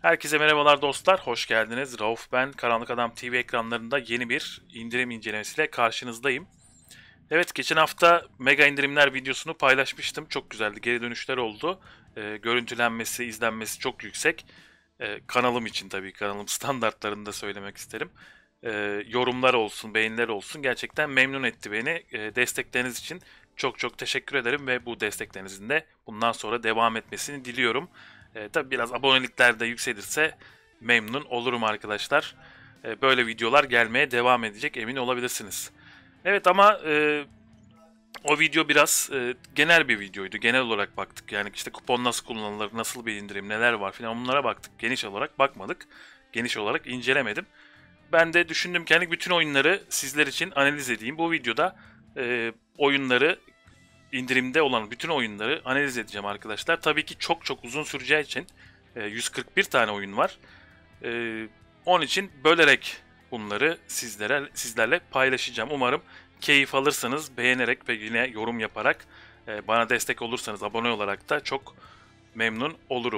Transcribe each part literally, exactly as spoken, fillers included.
Herkese merhabalar dostlar, hoş geldiniz. Rauf ben, Karanlık Adam T V ekranlarında yeni bir indirim incelemesiyle karşınızdayım. Evet, geçen hafta mega indirimler videosunu paylaşmıştım. Çok güzeldi, geri dönüşler oldu. Ee, görüntülenmesi, izlenmesi çok yüksek. Ee, kanalım için tabii, kanalım standartlarında söylemek isterim. Ee, yorumlar olsun, beğeniler olsun gerçekten memnun etti beni. Ee, destekleriniz için çok çok teşekkür ederim ve bu desteklerinizin de bundan sonra devam etmesini diliyorum. Ee, tabii biraz abonelikler de yükselirse memnun olurum arkadaşlar. Ee, böyle videolar gelmeye devam edecek, emin olabilirsiniz. Evet ama e, o video biraz e, genel bir videoydu. Genel olarak baktık. Yani işte kupon nasıl kullanılır, nasıl bir indirim, neler var filan bunlara baktık. Geniş olarak bakmadık. Geniş olarak incelemedim. Ben de düşündüm ki hani bütün oyunları sizler için analiz edeyim. Bu videoda e, oyunları, indirimde olan bütün oyunları analiz edeceğim arkadaşlar. Tabii ki çok çok uzun süreceği için e, yüz kırk bir tane oyun var. E, Onun için bölerek bunları sizlere sizlerle paylaşacağım. Umarım keyif alırsanız, beğenerek ve yine yorum yaparak e, bana destek olursanız, abone olarak da çok memnun olurum.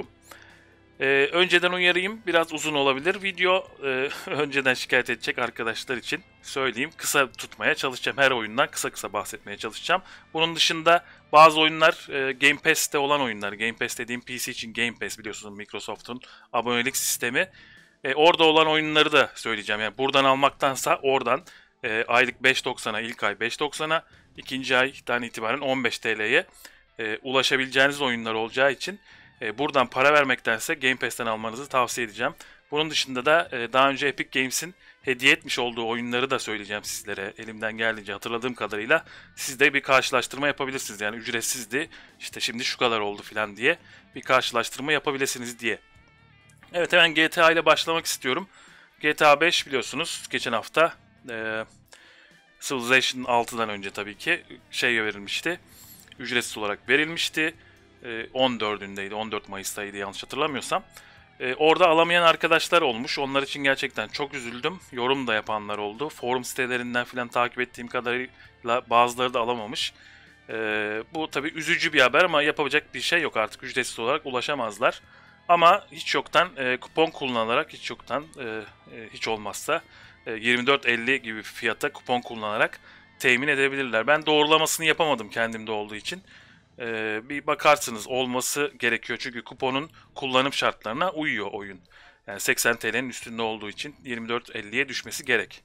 Ee, önceden uyarayım, biraz uzun olabilir. Video e, önceden şikayet edecek arkadaşlar için söyleyeyim. Kısa tutmaya çalışacağım. Her oyundan kısa kısa bahsetmeye çalışacağım. Bunun dışında bazı oyunlar e, Game Pass'te olan oyunlar. Game Pass dediğim P C için Game Pass, biliyorsunuz Microsoft'un abonelik sistemi. E, orada olan oyunları da söyleyeceğim. Yani buradan almaktansa oradan e, aylık beş doksana, ilk ay beş doksana, ikinci aydan itibaren on beş T L'ye e, ulaşabileceğiniz oyunlar olacağı için e, buradan para vermektense Game Pass'ten almanızı tavsiye edeceğim. Bunun dışında da e, daha önce Epic Games'in hediye etmiş olduğu oyunları da söyleyeceğim sizlere. Elimden geldiğince hatırladığım kadarıyla siz de bir karşılaştırma yapabilirsiniz. Yani ücretsizdi, işte şimdi şu kadar oldu falan diye bir karşılaştırma yapabilirsiniz diye. Evet, hemen G T A ile başlamak istiyorum. G T A beş biliyorsunuz geçen hafta e, Civilization altıdan önce tabii ki şey verilmişti. Ücretsiz olarak verilmişti. E, on dördündeydi, on dört Mayıs'taydı yanlış hatırlamıyorsam. E, orada alamayan arkadaşlar olmuş. Onlar için gerçekten çok üzüldüm. Yorum da yapanlar oldu. Forum sitelerinden falan takip ettiğim kadarıyla bazıları da alamamış. E, Bu tabii üzücü bir haber ama yapabilecek bir şey yok, artık ücretsiz olarak ulaşamazlar. Ama hiç yoktan e, kupon kullanarak, hiç yoktan e, e, hiç olmazsa e, yirmi dört elli gibi fiyata kupon kullanarak temin edebilirler. Ben doğrulamasını yapamadım kendimde olduğu için. E, bir bakarsınız, olması gerekiyor çünkü kuponun kullanım şartlarına uyuyor oyun. Yani seksen T L'nin üstünde olduğu için yirmi dört elliye düşmesi gerek.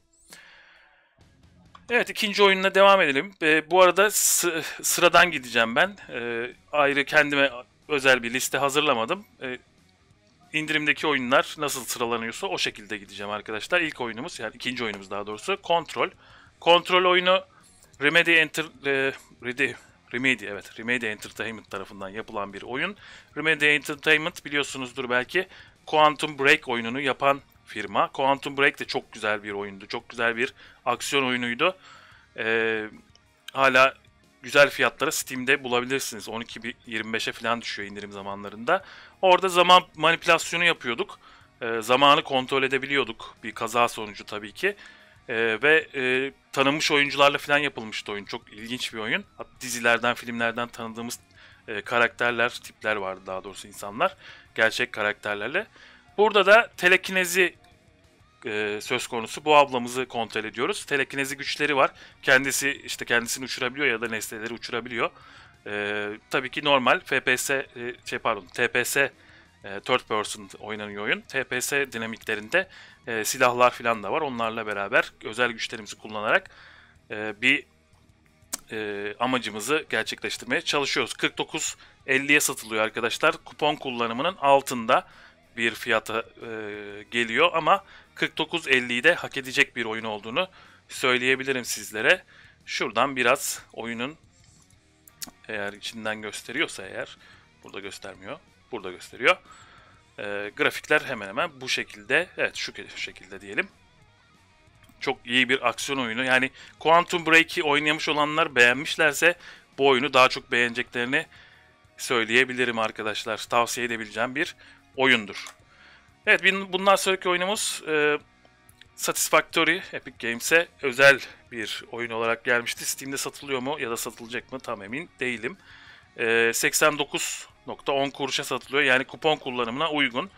Evet, ikinci oyunla devam edelim. E, bu arada sıradan gideceğim ben. E, ayrı kendime özel bir liste hazırlamadım. E, indirimdeki oyunlar nasıl sıralanıyorsa o şekilde gideceğim arkadaşlar. İlk oyunumuz, yani ikinci oyunumuz daha doğrusu, Control. Control oyunu Remedy Enter e, Remedy, Remedy evet Remedy Entertainment tarafından yapılan bir oyun. Remedy Entertainment biliyorsunuzdur belki, Quantum Break oyununu yapan firma. Quantum Break de çok güzel bir oyundu. Çok güzel bir aksiyon oyunuydu. Ee, Hala güzel fiyatlara Steam'de bulabilirsiniz. on iki yirmi beşe falan düşüyor indirim zamanlarında. Orada zaman manipülasyonu yapıyorduk. E, zamanı kontrol edebiliyorduk, bir kaza sonucu tabii ki. E, ve e, tanınmış oyuncularla falan yapılmıştı oyun. Çok ilginç bir oyun. Hatta dizilerden, filmlerden tanıdığımız e, karakterler, tipler vardı daha doğrusu, insanlar. Gerçek karakterlerle. Burada da telekinezi e, söz konusu. Bu ablamızı kontrol ediyoruz. Telekinezi güçleri var. Kendisi işte kendisini uçurabiliyor ya da nesneleri uçurabiliyor. E, tabii ki normal F P S e, şey pardon T P S, e, third person oynanıyor oyun. T P S dinamiklerinde e, silahlar falan da var. Onlarla beraber özel güçlerimizi kullanarak e, bir e, amacımızı gerçekleştirmeye çalışıyoruz. kırk dokuz elliye satılıyor arkadaşlar. Kupon kullanımının altında bir fiyata e, geliyor ama kırk dokuz elliyi de hak edecek bir oyun olduğunu söyleyebilirim sizlere. Şuradan biraz oyunun, eğer içinden gösteriyorsa, eğer burada göstermiyor, burada gösteriyor. E, grafikler hemen hemen bu şekilde. Evet, şu şekilde diyelim. Çok iyi bir aksiyon oyunu. Yani Quantum Break'i oynamış olanlar beğenmişlerse bu oyunu daha çok beğeneceklerini söyleyebilirim arkadaşlar. Tavsiye edebileceğim bir oyundur. Evet, bundan sonraki oyunumuz e, Satisfactory. Epic Games'e özel bir oyun olarak gelmişti. Steam'de satılıyor mu ya da satılacak mı tam emin değilim. E, seksen dokuz nokta on kuruşa satılıyor. Yani kupon kullanımına uygun.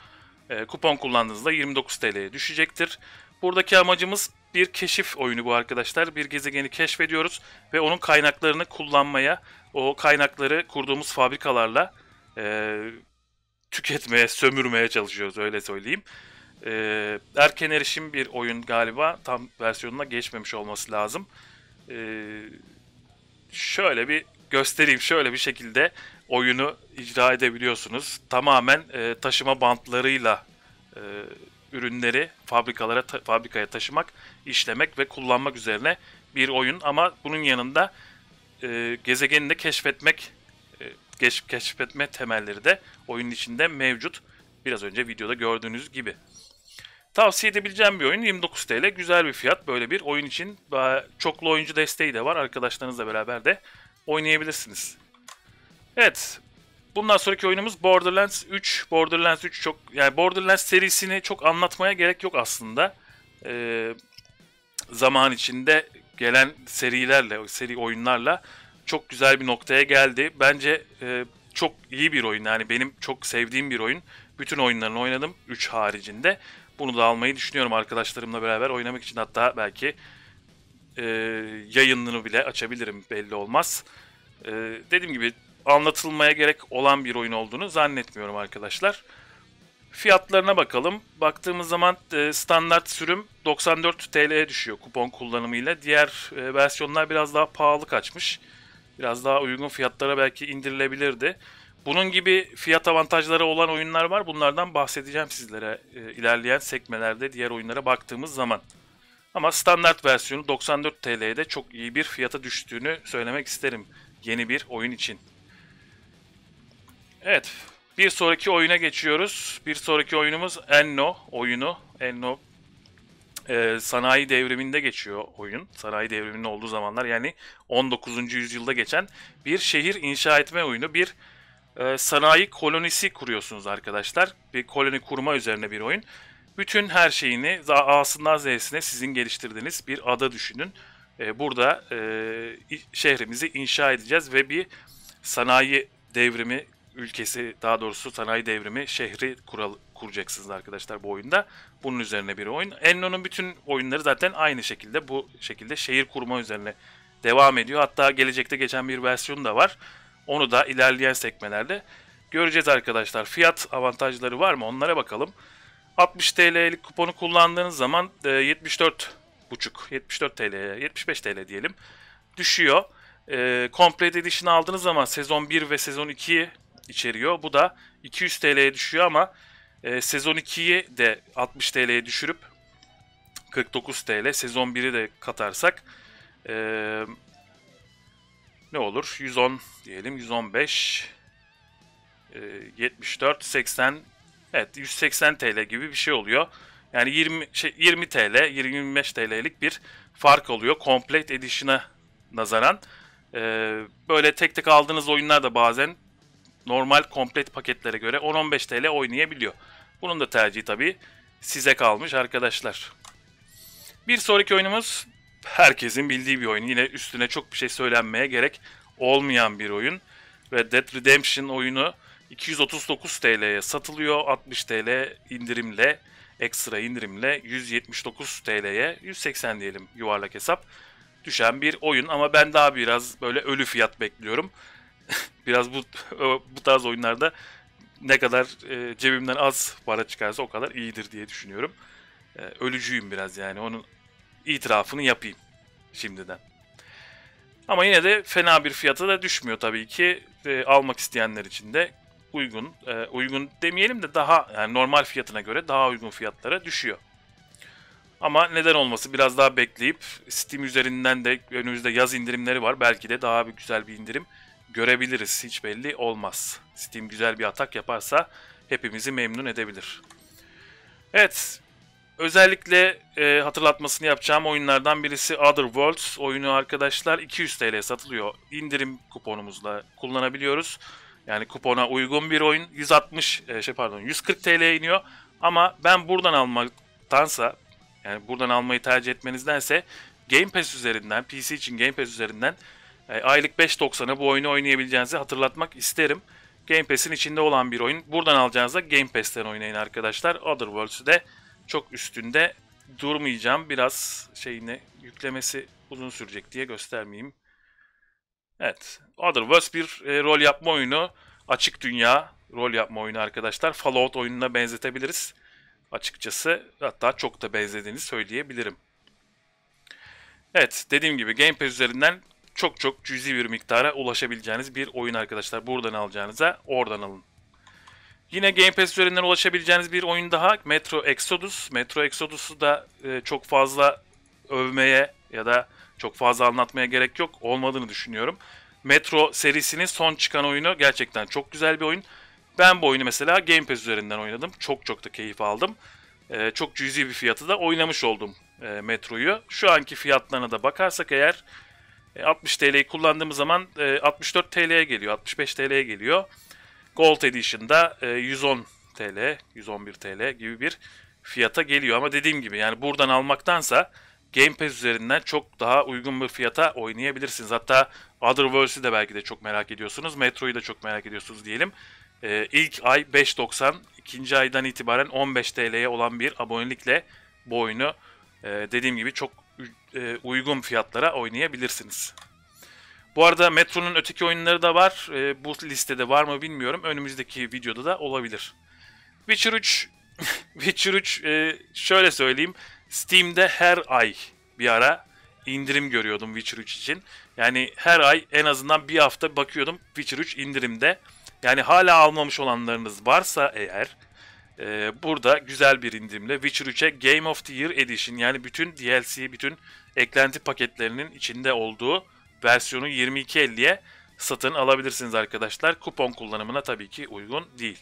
E, kupon kullandığınızda yirmi dokuz T L'ye düşecektir. Buradaki amacımız bir keşif oyunu bu arkadaşlar. Bir gezegeni keşfediyoruz ve onun kaynaklarını kullanmaya, o kaynakları kurduğumuz fabrikalarla e, tüketmeye, sömürmeye çalışıyoruz, öyle söyleyeyim. E, erken erişim bir oyun galiba. Tam versiyonuna geçmemiş olması lazım. E, şöyle bir göstereyim. Şöyle bir şekilde oyunu icra edebiliyorsunuz. Tamamen e, taşıma bantlarıyla e, ürünleri fabrikalara ta- fabrikaya taşımak, işlemek ve kullanmak üzerine bir oyun. Ama bunun yanında e, gezegeni de keşfetmek, e, geç, keşfetme temelleri de oyunun içinde mevcut. Biraz önce videoda gördüğünüz gibi. Tavsiye edebileceğim bir oyun. yirmi dokuz T L güzel bir fiyat böyle bir oyun için. Çoklu oyuncu desteği de var. Arkadaşlarınızla beraber de oynayabilirsiniz. Evet. Bundan sonraki oyunumuz Borderlands üç. Borderlands üç çok, yani Borderlands serisini çok anlatmaya gerek yok aslında. Ee, zaman içinde gelen serilerle, seri oyunlarla çok güzel bir noktaya geldi. Bence e, çok iyi bir oyun. Yani benim çok sevdiğim bir oyun. Bütün oyunlarını oynadım üç haricinde. Bunu da almayı düşünüyorum arkadaşlarımla beraber oynamak için. Hatta belki e, yayınını bile açabilirim, belli olmaz. E, dediğim gibi anlatılmaya gerek olan bir oyun olduğunu zannetmiyorum arkadaşlar. Fiyatlarına bakalım. Baktığımız zaman e, standart sürüm doksan dört T L'ye düşüyor kupon kullanımıyla. Diğer e, versiyonlar biraz daha pahalı kaçmış. Biraz daha uygun fiyatlara belki indirilebilirdi. Bunun gibi fiyat avantajları olan oyunlar var. Bunlardan bahsedeceğim sizlere e, ilerleyen sekmelerde diğer oyunlara baktığımız zaman. Ama standart versiyonu doksan dört T L'ye de çok iyi bir fiyata düştüğünü söylemek isterim yeni bir oyun için. Evet, bir sonraki oyuna geçiyoruz. Bir sonraki oyunumuz Enno oyunu. Enno e, sanayi devriminde geçiyor oyun. Sanayi devriminin olduğu zamanlar, yani on dokuzuncu yüzyılda geçen bir şehir inşa etme oyunu. Bir e, sanayi kolonisi kuruyorsunuz arkadaşlar. Bir koloni kurma üzerine bir oyun. Bütün her şeyini A'sından Z'sine sizin geliştirdiğiniz bir ada düşünün. E, burada e, şehrimizi inşa edeceğiz ve bir sanayi devrimi ülkesi, daha doğrusu sanayi devrimi şehri kural, kuracaksınız arkadaşlar bu oyunda. Bunun üzerine bir oyun. Enno'nun bütün oyunları zaten aynı şekilde bu şekilde şehir kurma üzerine devam ediyor. Hatta gelecekte geçen bir versiyonu da var. Onu da ilerleyen sekmelerde göreceğiz arkadaşlar. Fiyat avantajları var mı? Onlara bakalım. altmış T L'lik kuponu kullandığınız zaman yetmiş dört buçuk, yetmiş dört T L'ye, yetmiş beş T L diyelim düşüyor. E, Complete Edition aldığınız zaman sezon bir ve sezon ikiyi içeriyor. Bu da iki yüz T L'ye düşüyor ama e, sezon ikiyi de altmış T L'ye düşürüp kırk dokuz T L, sezon biri de katarsak e, ne olur? yüz on diyelim, yüz on beş, e, yetmiş dört, seksen, evet yüz seksen T L gibi bir şey oluyor. Yani yirmi, şey, yirmi T L, yirmi yirmi beş T L'lik bir fark oluyor Complete Edition'a nazaran. Ee, böyle tek tek aldığınız oyunlar da bazen normal komplet paketlere göre on on beş T L oynayabiliyor. Bunun da tercihi tabii size kalmış arkadaşlar. Bir sonraki oyunumuz herkesin bildiği bir oyun. Yine üstüne çok bir şey söylenmeye gerek olmayan bir oyun. Red Dead Redemption oyunu iki yüz otuz dokuz T L'ye satılıyor. altmış T L indirimle, ekstra indirimle yüz yetmiş dokuz T L'ye, yüz seksen diyelim yuvarlak hesap, düşen bir oyun. Ama ben daha biraz böyle ölü fiyat bekliyorum. Biraz bu bu tarz oyunlarda ne kadar e, cebimden az para çıkarsa o kadar iyidir diye düşünüyorum. E, ölücüyüm biraz, yani onun itirafını yapayım şimdiden. Ama yine de fena bir fiyata da düşmüyor tabii ki. E, almak isteyenler için de uygun, e, uygun demeyelim de daha, yani normal fiyatına göre daha uygun fiyatlara düşüyor. Ama neden olması, biraz daha bekleyip Steam üzerinden de önümüzde yaz indirimleri var. Belki de daha bir güzel bir indirim görebiliriz. Hiç belli olmaz. Steam güzel bir atak yaparsa hepimizi memnun edebilir. Evet. Özellikle e, hatırlatmasını yapacağım oyunlardan birisi Other Worlds oyunu arkadaşlar. iki yüz T L satılıyor. İndirim kuponumuzla kullanabiliyoruz. Yani kupona uygun bir oyun. yüz altmış e, şey pardon yüz kırk T L'ye iniyor. Ama ben buradan almaktansa, yani buradan almayı tercih etmenizdense Game Pass üzerinden, P C için Game Pass üzerinden e, aylık beş doksana bu oyunu oynayabileceğinizi hatırlatmak isterim. Game Pass'in içinde olan bir oyun. Buradan alacağınızda Game Pass'ten oynayın arkadaşlar. Otherworlds'ü de çok üstünde durmayacağım. Biraz şeyini yüklemesi uzun sürecek diye göstermeyeyim. Evet. Otherworlds bir e, rol yapma oyunu. Açık dünya rol yapma oyunu arkadaşlar. Fallout oyununa benzetebiliriz. Açıkçası hatta çok da benzediğini söyleyebilirim. Evet, dediğim gibi Game Pass üzerinden çok çok cüzi bir miktara ulaşabileceğiniz bir oyun arkadaşlar. Buradan alacağınıza oradan alın. Yine Game Pass üzerinden ulaşabileceğiniz bir oyun daha Metro Exodus. Metro Exodus'u da e, çok fazla övmeye ya da çok fazla anlatmaya gerek yok olmadığını düşünüyorum. Metro serisinin son çıkan oyunu gerçekten çok güzel bir oyun. Ben bu oyunu mesela Game Pass üzerinden oynadım. Çok çok da keyif aldım. E, çok cüzi bir fiyatı da oynamış oldum e, Metro'yu. Şu anki fiyatlarına da bakarsak eğer e, altmış T L'yi kullandığımız zaman e, altmış dört T L'ye geliyor, altmış beş T L'ye geliyor. Gold Edition'da e, yüz on T L, yüz on bir T L gibi bir fiyata geliyor. Ama dediğim gibi yani buradan almaktansa Game Pass üzerinden çok daha uygun bir fiyata oynayabilirsiniz. Hatta Otherworlds'ü de belki de çok merak ediyorsunuz. Metro'yu da çok merak ediyorsunuz diyelim. E, ilk ay beş doksan, ikinci aydan itibaren on beş T L'ye olan bir abonelikle bu oyunu e, dediğim gibi çok e, uygun fiyatlara oynayabilirsiniz. Bu arada Metro'nun öteki oyunları da var. E, bu listede var mı bilmiyorum. Önümüzdeki videoda da olabilir. Witcher üç Witcher üç e, şöyle söyleyeyim. Steam'de her ay bir ara indirim görüyordum Witcher üç için. Yani her ay en azından bir hafta bakıyordum Witcher üç indirimde. Yani hala almamış olanlarınız varsa eğer e, burada güzel bir indirimle Witcher üçe Game of the Year Edition yani bütün D L C, bütün eklenti paketlerinin içinde olduğu versiyonu yirmi iki elliye satın alabilirsiniz arkadaşlar. Kupon kullanımına tabii ki uygun değil.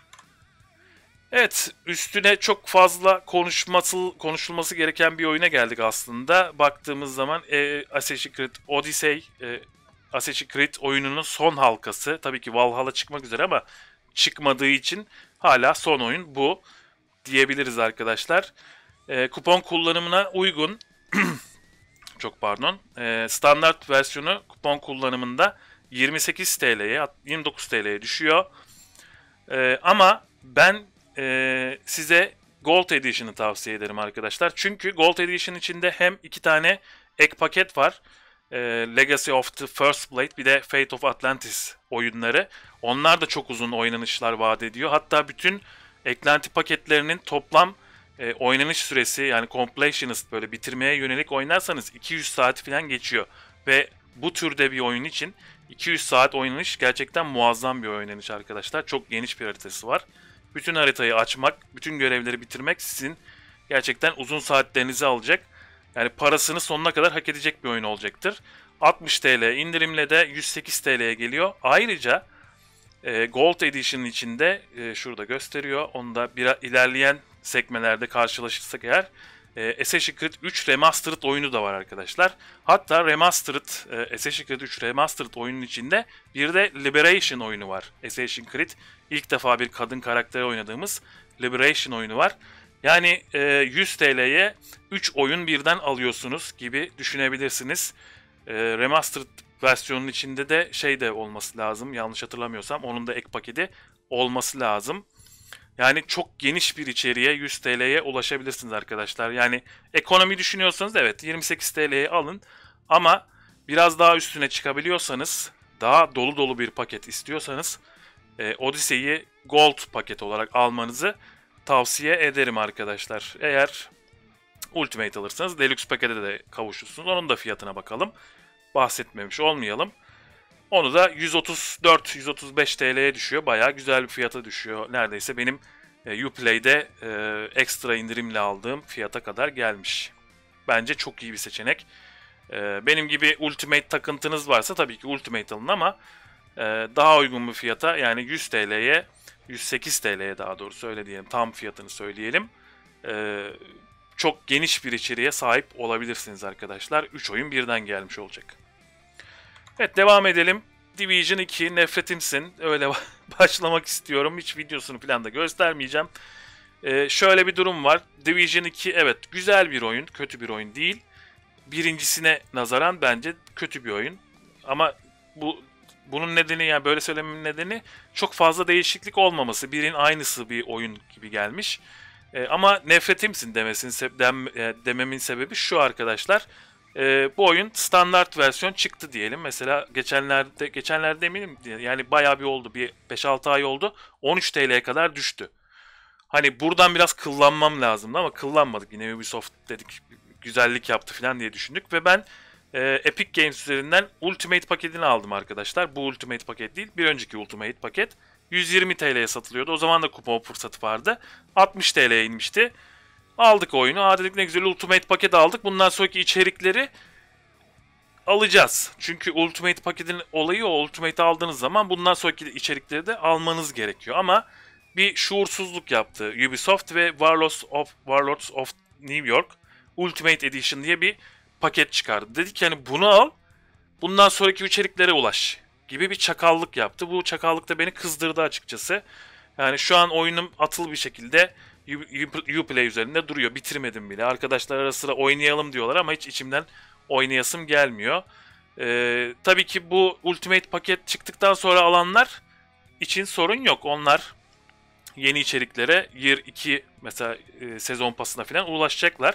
Evet, üstüne çok fazla konuşması, konuşulması gereken bir oyuna geldik aslında. Baktığımız zaman e, Assassin's Creed Odyssey, e, Assassin's Creed oyununun son halkası. Tabii ki Valhalla çıkmak üzere ama çıkmadığı için hala son oyun bu diyebiliriz arkadaşlar. E, kupon kullanımına uygun. Çok pardon. E, standart versiyonu kupon kullanımında yirmi sekiz T L'ye, yirmi dokuz T L'ye düşüyor. E, ama ben e, size Gold Edition'ı tavsiye ederim arkadaşlar. Çünkü Gold Edition içinde hem iki tane ek paket var. E, Legacy of the First Blade bir de Fate of Atlantis oyunları. Onlar da çok uzun oynanışlar vaat ediyor. Hatta bütün eklenti paketlerinin toplam e, oynanış süresi yani completionist böyle bitirmeye yönelik oynarsanız iki yüz saat falan geçiyor. Ve bu türde bir oyun için iki yüz saat oynanış gerçekten muazzam bir oynanış arkadaşlar. Çok geniş bir haritası var. Bütün haritayı açmak, bütün görevleri bitirmek sizin gerçekten uzun saatlerinizi alacak. Yani parasını sonuna kadar hak edecek bir oyun olacaktır. altmış T L indirimle de yüz sekiz T L'ye geliyor. Ayrıca e, Gold Edition'ın içinde e, şurada gösteriyor. Onu da bir ilerleyen sekmelerde karşılaşırsak eğer e, Assassin's Creed üç Remastered oyunu da var arkadaşlar. Hatta Remastered, e, Assassin's Creed üç Remastered oyunun içinde bir de Liberation oyunu var. Assassin's Creed ilk defa bir kadın karakteri oynadığımız Liberation oyunu var. Yani e, yüz T L'ye üç oyun birden alıyorsunuz gibi düşünebilirsiniz. E, Remastered versiyonun içinde de şey de olması lazım. Yanlış hatırlamıyorsam onun da ek paketi olması lazım. Yani çok geniş bir içeriğe yüz T L'ye ulaşabilirsiniz arkadaşlar. Yani ekonomi düşünüyorsanız evet yirmi sekiz T L'ye alın. Ama biraz daha üstüne çıkabiliyorsanız, daha dolu dolu bir paket istiyorsanız e, Odyssey'i Gold paket olarak almanızı tavsiye ederim arkadaşlar. Eğer Ultimate alırsanız Deluxe pakete de kavuşursunuz. Onun da fiyatına bakalım. Bahsetmemiş olmayalım. Onu da yüz otuz dört yüz otuz beş T L'ye düşüyor. Bayağı güzel bir fiyata düşüyor. Neredeyse benim e, Uplay'de e, ekstra indirimle aldığım fiyata kadar gelmiş. Bence çok iyi bir seçenek. E, benim gibi Ultimate takıntınız varsa tabii ki Ultimate alın ama e, daha uygun bir fiyata yani yüz T L'ye, yüz sekiz T L'ye daha doğrusu öyle diyelim. Tam fiyatını söyleyelim. E, çok geniş bir içeriğe sahip olabilirsiniz arkadaşlar. üç oyun birden gelmiş olacak. Evet devam edelim. Division iki nefretimsin. Öyle başlamak istiyorum. Hiç videosunu falan da göstermeyeceğim. Ee, şöyle bir durum var. Division iki evet güzel bir oyun. Kötü bir oyun değil. Birincisine nazaran bence kötü bir oyun. Ama bu bunun nedeni, yani böyle söylememin nedeni çok fazla değişiklik olmaması. Birin aynısı bir oyun gibi gelmiş. E, ama nefretimsin demesin, dem, e, dememin sebebi şu arkadaşlar. E, bu oyun standart versiyon çıktı diyelim. Mesela geçenlerde, geçenlerde eminim yani bayağı bir oldu. Bir beş altı ay oldu. on üç T L'ye kadar düştü. Hani buradan biraz kıllanmam lazımdı ama kıllanmadık. Yine Ubisoft dedik güzellik yaptı falan diye düşündük. Ve ben e, Epic Games üzerinden Ultimate paketini aldım arkadaşlar. Bu Ultimate paket değil, bir önceki Ultimate paket. yüz yirmi T L'ye satılıyordu. O zaman da kupon fırsatı vardı. altmış T L'ye inmişti. Aldık oyunu. Aa dedik ne güzel Ultimate paket aldık. Bundan sonraki içerikleri alacağız. Çünkü Ultimate paketin olayı o. Ultimate aldığınız zaman bundan sonraki içerikleri de almanız gerekiyor. Ama bir şuursuzluk yaptı Ubisoft ve Warlords of, Warlords of New York Ultimate Edition diye bir paket çıkardı. Dedik yani bunu al, bundan sonraki içeriklere ulaş gibi bir çakallık yaptı. Bu çakallık da beni kızdırdı açıkçası. Yani şu an oyunum atıl bir şekilde Uplay üzerinde duruyor. Bitirmedim bile. Arkadaşlar ara sıra oynayalım diyorlar ama hiç içimden oynayasım gelmiyor. Ee, tabii ki bu Ultimate paket çıktıktan sonra alanlar için sorun yok. Onlar yeni içeriklere Year iki mesela e, sezon pasına falan ulaşacaklar.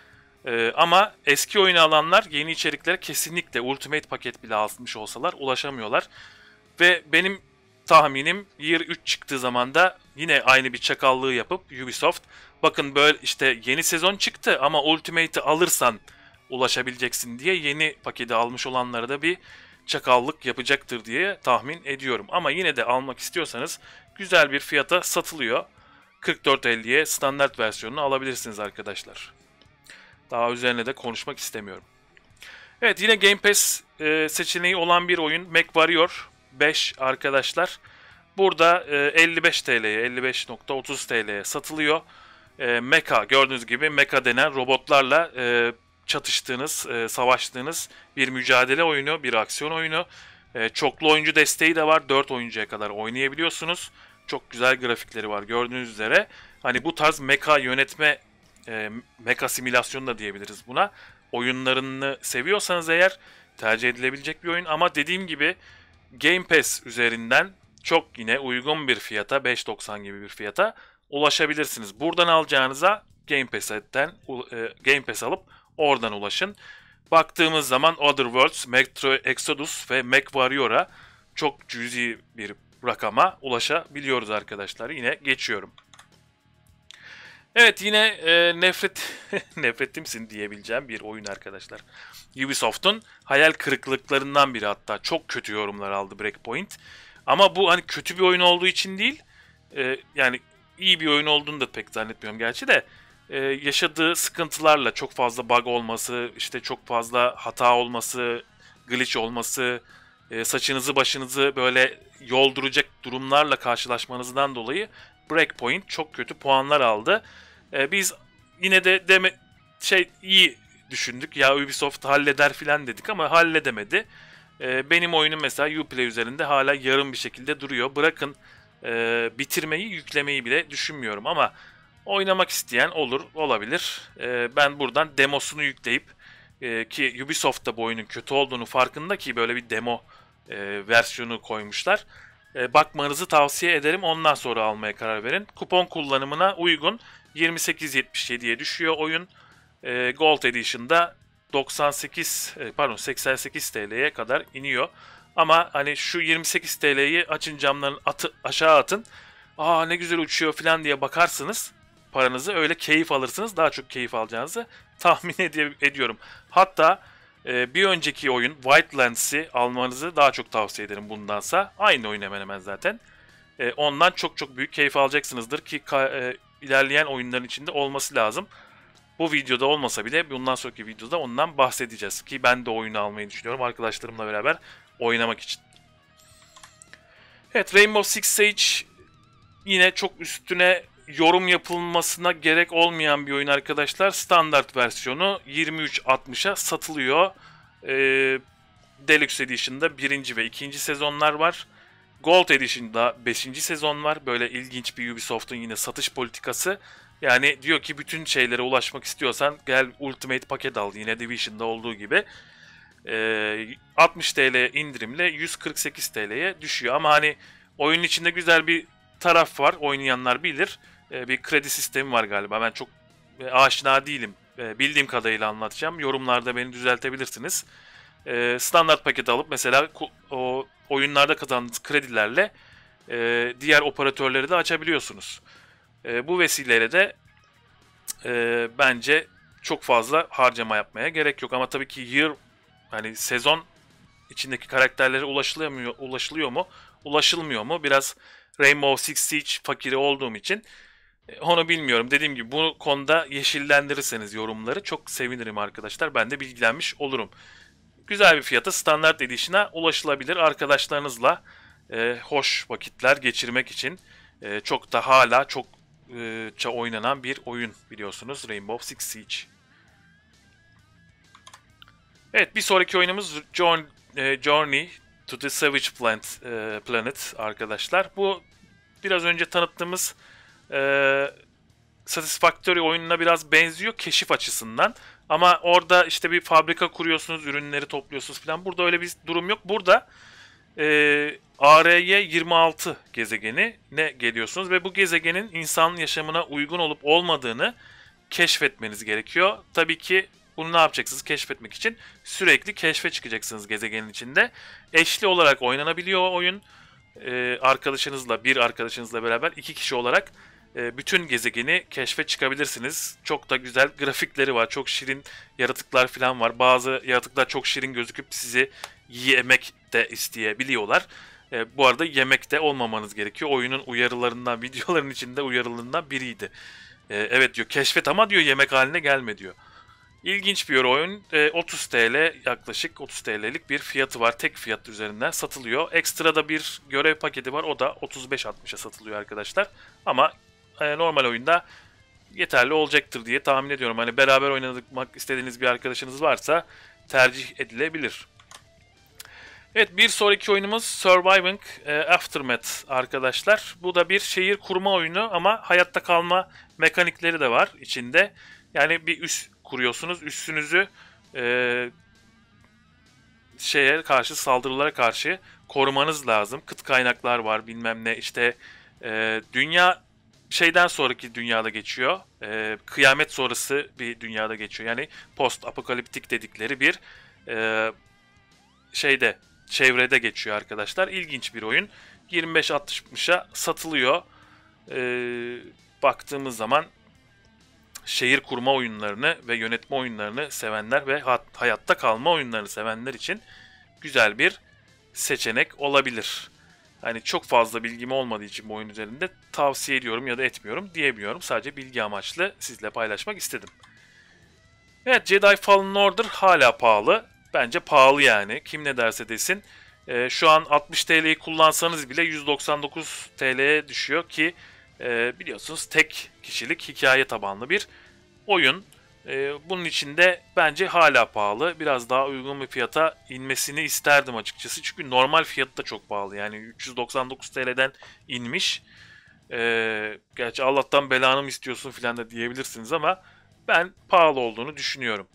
E, ama eski oyunu alanlar yeni içeriklere kesinlikle Ultimate paket bile almış olsalar ulaşamıyorlar. Ve benim tahminim Year üç çıktığı zaman da yine aynı bir çakallığı yapıp Ubisoft bakın böyle işte yeni sezon çıktı ama Ultimate'i alırsan ulaşabileceksin diye yeni paketi almış olanlara da bir çakallık yapacaktır diye tahmin ediyorum. Ama yine de almak istiyorsanız güzel bir fiyata satılıyor. kırk dört elliye standart versiyonunu alabilirsiniz arkadaşlar. Daha üzerine de konuşmak istemiyorum. Evet, yine Game Pass e, seçeneği olan bir oyun MechWarrior beş arkadaşlar. Burada e, elli beş T L'ye, elli beş nokta otuz T L'ye satılıyor. E, Mecha, gördüğünüz gibi Mecha denen robotlarla e, çatıştığınız, e, savaştığınız bir mücadele oyunu, bir aksiyon oyunu. E, çoklu oyuncu desteği de var. dört oyuncuya kadar oynayabiliyorsunuz. Çok güzel grafikleri var gördüğünüz üzere. Hani bu tarz mecha yönetme, e, mecha simülasyonu da diyebiliriz buna. Oyunlarını seviyorsanız eğer tercih edilebilecek bir oyun. Ama dediğim gibi Game Pass üzerinden çok yine uygun bir fiyata, beş doksan gibi bir fiyata ulaşabilirsiniz. Buradan alacağınıza Game Pass'ten e, Game Pass alıp oradan ulaşın. Baktığımız zaman Other Worlds, Metro Exodus ve MechWarrior'a çok cüzi bir rakama ulaşabiliyoruz arkadaşlar. Yine geçiyorum. Evet, yine e, nefret nefretimsin diyebileceğim bir oyun arkadaşlar. Ubisoft'un hayal kırıklıklarından biri, hatta çok kötü yorumlar aldı Breakpoint. Ama bu hani kötü bir oyun olduğu için değil, e, yani iyi bir oyun olduğunu da pek zannetmiyorum gerçi de. Ee, yaşadığı sıkıntılarla, çok fazla bug olması, işte çok fazla hata olması, glitch olması, e, saçınızı başınızı böyle yolduracak durumlarla karşılaşmanızdan dolayı Breakpoint çok kötü puanlar aldı. E, biz yine de deme şey iyi düşündük ya, Ubisoft halleder filan dedik ama halledemedi. E, benim oyunum mesela Uplay üzerinde hala yarım bir şekilde duruyor. Bırakın e, bitirmeyi, yüklemeyi bile düşünmüyorum ama oynamak isteyen olur, olabilir. Ee, ben buradan demosunu yükleyip e, ki Ubisoft da bu oyunun kötü olduğunu farkında ki böyle bir demo e, versiyonu koymuşlar. E, bakmanızı tavsiye ederim. Ondan sonra almaya karar verin. Kupon kullanımına uygun yirmi sekiz yetmiş yediye düşüyor oyun. E, Gold Edition'da doksan sekiz e, pardon seksen sekiz T L'ye kadar iniyor. Ama hani şu yirmi sekiz T L'yi açın, camdan atı, aşağı atın. Aa ne güzel uçuyor falan diye bakarsınız. Paranızı öyle keyif alırsınız. Daha çok keyif alacağınızı tahmin ed- ediyorum. Hatta e, bir önceki oyun Wildlands'i almanızı daha çok tavsiye ederim bundansa. Aynı oyun hemen hemen zaten. E, ondan çok çok büyük keyif alacaksınızdır ki e, ilerleyen oyunların içinde olması lazım. Bu videoda olmasa bile bundan sonraki videoda ondan bahsedeceğiz. Ki ben de oyunu almayı düşünüyorum arkadaşlarımla beraber oynamak için. Evet, Rainbow Six Siege yine çok üstüne yorum yapılmasına gerek olmayan bir oyun arkadaşlar. Standart versiyonu yirmi üç altmışa satılıyor. Ee, Deluxe Edition'da birinci ve ikinci sezonlar var. Gold Edition'da beşinci sezon var. Böyle ilginç bir Ubisoft'un yine satış politikası. Yani diyor ki bütün şeylere ulaşmak istiyorsan gel Ultimate paket al, yine Division'da olduğu gibi. e, altmış T L indirimle yüz kırk sekiz T L'ye düşüyor. Ama hani oyunun içinde güzel bir taraf var. Oynayanlar bilir. E, bir kredi sistemi var galiba. Ben çok e, aşina değilim. E, bildiğim kadarıyla anlatacağım. Yorumlarda beni düzeltebilirsiniz. E, standart paket alıp mesela o oyunlarda kazandığınız kredilerle e, diğer operatörleri de açabiliyorsunuz. E, bu vesileyle de e, bence çok fazla harcama yapmaya gerek yok. Ama tabii ki year, hani sezon içindeki karakterlere ulaşılıyor, ulaşılıyor mu? Ulaşılmıyor mu? Biraz Rainbow Six Siege fakiri olduğum için e, onu bilmiyorum. Dediğim gibi bu konuda yeşillendirirseniz yorumları çok sevinirim arkadaşlar. Ben de bilgilenmiş olurum. Güzel bir fiyata Standart Edition'a ulaşılabilir. Arkadaşlarınızla e, hoş vakitler geçirmek için e, çok da hala çok e, oynanan bir oyun biliyorsunuz Rainbow Six Siege. Evet, bir sonraki oyunumuz Journey to the Savage Planet, e, Planet arkadaşlar. Bu biraz önce tanıttığımız e, Satisfactory oyununa biraz benziyor keşif açısından. Ama orada işte bir fabrika kuruyorsunuz, ürünleri topluyorsunuz falan. Burada öyle bir durum yok. Burada e, A R Y yirmi altı gezegeni ne geliyorsunuz ve bu gezegenin insan yaşamına uygun olup olmadığını keşfetmeniz gerekiyor. Tabii ki bunu ne yapacaksınız keşfetmek için? Sürekli keşfe çıkacaksınız gezegenin içinde. Eşli olarak oynanabiliyor oyun. Ee, arkadaşınızla, bir arkadaşınızla beraber iki kişi olarak e, bütün gezegeni keşfe çıkabilirsiniz. Çok da güzel grafikleri var. Çok şirin yaratıklar falan var. Bazı yaratıklar çok şirin gözüküp sizi yemek de isteyebiliyorlar. E, bu arada yemek de olmamanız gerekiyor. Oyunun uyarılarından, videoların içinde uyarılarından biriydi. E, evet diyor keşfet ama diyor yemek haline gelme diyor. İlginç bir oyun. E, otuz T L yaklaşık otuz T L'lik bir fiyatı var. Tek fiyat üzerinden satılıyor. Ekstra da bir görev paketi var. O da otuz beş altmışa satılıyor arkadaşlar. Ama e, normal oyunda yeterli olacaktır diye tahmin ediyorum. Hani beraber oynamak istediğiniz bir arkadaşınız varsa tercih edilebilir. Evet, bir sonraki oyunumuz Surviving e, Aftermath arkadaşlar. Bu da bir şehir kurma oyunu ama hayatta kalma mekanikleri de var içinde. Yani bir üs kuruyorsunuz. Üssünüzü e, şeye karşı, saldırılara karşı korumanız lazım. Kıt kaynaklar var, bilmem ne. İşte e, dünya şeyden sonraki dünyada geçiyor. E, kıyamet sonrası bir dünyada geçiyor. Yani post apokaliptik dedikleri bir e, şeyde, çevrede geçiyor arkadaşlar. İlginç bir oyun. yirmi beş altmışa satılıyor. Ee, baktığımız zaman şehir kurma oyunlarını ve yönetme oyunlarını sevenler ve hayatta kalma oyunlarını sevenler için güzel bir seçenek olabilir. Hani çok fazla bilgim olmadığı için bu oyun üzerinde tavsiye ediyorum ya da etmiyorum diyemiyorum. Sadece bilgi amaçlı sizle paylaşmak istedim. Evet, Jedi Fallen Order hala pahalı. Bence pahalı yani. Kim ne derse desin. Ee, şu an altmış T L'yi kullansanız bile yüz doksan dokuz T L'ye düşüyor ki e, biliyorsunuz tek kişilik hikaye tabanlı bir oyun. E, bunun için de bence hala pahalı. Biraz daha uygun bir fiyata inmesini isterdim açıkçası. Çünkü normal fiyatı da çok pahalı. Yani üç yüz doksan dokuz T L'den inmiş. E, gerçi Allah'tan belanı mı istiyorsun filan da diyebilirsiniz ama ben pahalı olduğunu düşünüyorum.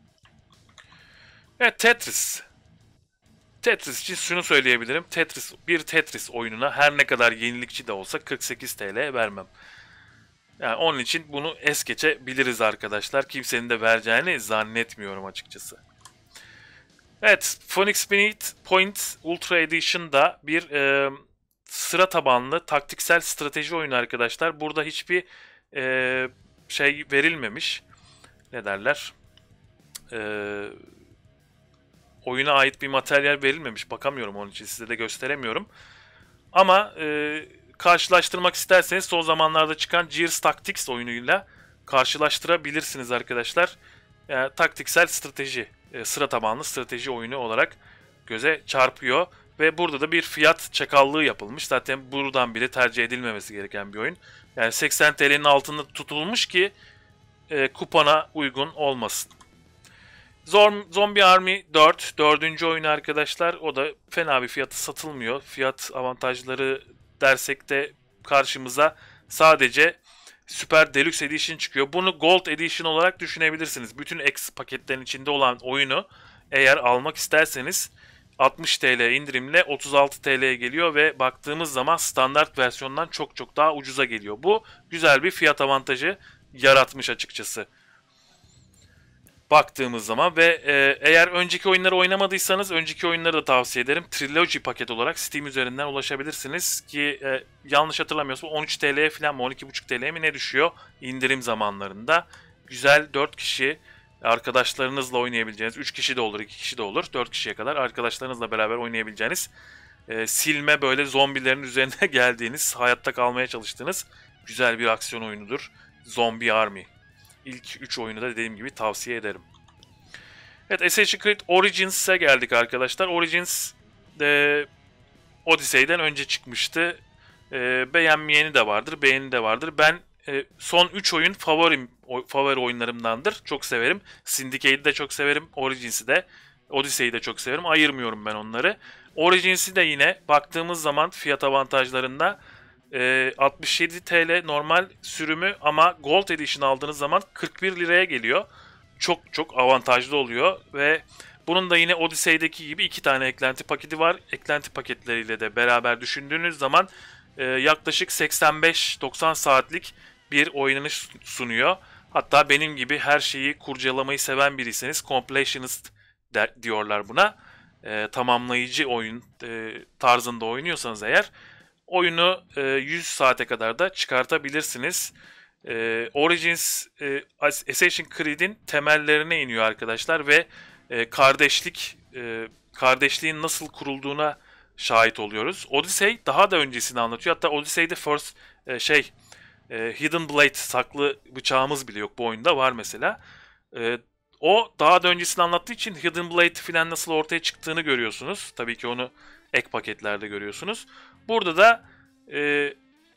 Evet, Tetris. Tetris için şunu söyleyebilirim. Tetris, bir Tetris oyununa her ne kadar yenilikçi de olsa kırk sekiz T L vermem. Yani onun için bunu es geçebiliriz arkadaşlar. Kimsenin de vereceğini zannetmiyorum açıkçası. Evet, Phoenix Point Ultra Edition'da bir e, sıra tabanlı taktiksel strateji oyunu arkadaşlar. Burada hiçbir e, şey verilmemiş. Ne derler? Eee... Oyuna ait bir materyal verilmemiş. Bakamıyorum onun için. Size de gösteremiyorum. Ama e, karşılaştırmak isterseniz son zamanlarda çıkan Gears Tactics oyunuyla karşılaştırabilirsiniz arkadaşlar. Yani, taktiksel strateji, e, sıra tabanlı strateji oyunu olarak göze çarpıyor. Ve burada da bir fiyat çakallığı yapılmış. Zaten buradan bile tercih edilmemesi gereken bir oyun. Yani seksen T L'nin altında tutulmuş ki e, kupona uygun olmasın. Zombie Army dört, dördüncü oyun arkadaşlar. O da fena bir fiyatı satılmıyor. Fiyat avantajları dersek de karşımıza sadece Super Deluxe Edition çıkıyor. Bunu Gold Edition olarak düşünebilirsiniz. Bütün X paketlerin içinde olan oyunu Eğer almak isterseniz altmış T L indirimle otuz altı T L'ye geliyor ve baktığımız zaman standart versiyondan çok çok daha ucuza geliyor. Bu güzel bir fiyat avantajı yaratmış açıkçası. Baktığımız zaman ve e, eğer önceki oyunları oynamadıysanız önceki oyunları da tavsiye ederim. Trilogy paket olarak Steam üzerinden ulaşabilirsiniz ki e, yanlış hatırlamıyorsam on üç T L'ye falan mı on iki buçuk T L'ye mi ne düşüyor indirim zamanlarında. Güzel dört kişi arkadaşlarınızla oynayabileceğiniz, üç kişi de olur, iki kişi de olur, dört kişiye kadar arkadaşlarınızla beraber oynayabileceğiniz e, silme böyle zombilerin üzerine geldiğiniz, hayatta kalmaya çalıştığınız güzel bir aksiyon oyunudur. Zombie Army. İlk üç oyunu da dediğim gibi tavsiye ederim. Evet, Assassin's Creed Origins'e geldik arkadaşlar. Origins e, Odyssey'den önce çıkmıştı. E, beğenmeyeni de vardır, beğeni de vardır. Ben e, son üç oyun favorim, o, favori oyunlarımdandır. Çok severim. Syndicate'i de çok severim. Origins'i de, Odyssey'i de çok severim. Ayırmıyorum ben onları. Origins'i de yine baktığımız zaman fiyat avantajlarında e, altmış yedi T L normal sürümü ama Gold Edition aldığınız zaman kırk bir liraya geliyor. Çok çok avantajlı oluyor ve bunun da yine Odyssey'deki gibi iki tane eklenti paketi var. Eklenti paketleriyle de beraber düşündüğünüz zaman e, yaklaşık seksen beş doksan saatlik bir oynanış sunuyor. Hatta benim gibi her şeyi kurcalamayı seven biriyseniz completionist der, diyorlar buna. E, tamamlayıcı oyun e, tarzında oynuyorsanız eğer oyunu e, yüz saate kadar da çıkartabilirsiniz. E, Origins e, Assassin's Creed'in temellerine iniyor arkadaşlar ve e, kardeşlik e, kardeşliğin nasıl kurulduğuna şahit oluyoruz. Odyssey daha da öncesini anlatıyor. Hatta Odyssey'de first e, şey e, Hidden Blade, saklı bıçağımız bile yok, bu oyunda var mesela. E, o daha da öncesini anlattığı için Hidden Blade filan nasıl ortaya çıktığını görüyorsunuz. Tabii ki onu ek paketlerde görüyorsunuz. Burada da e,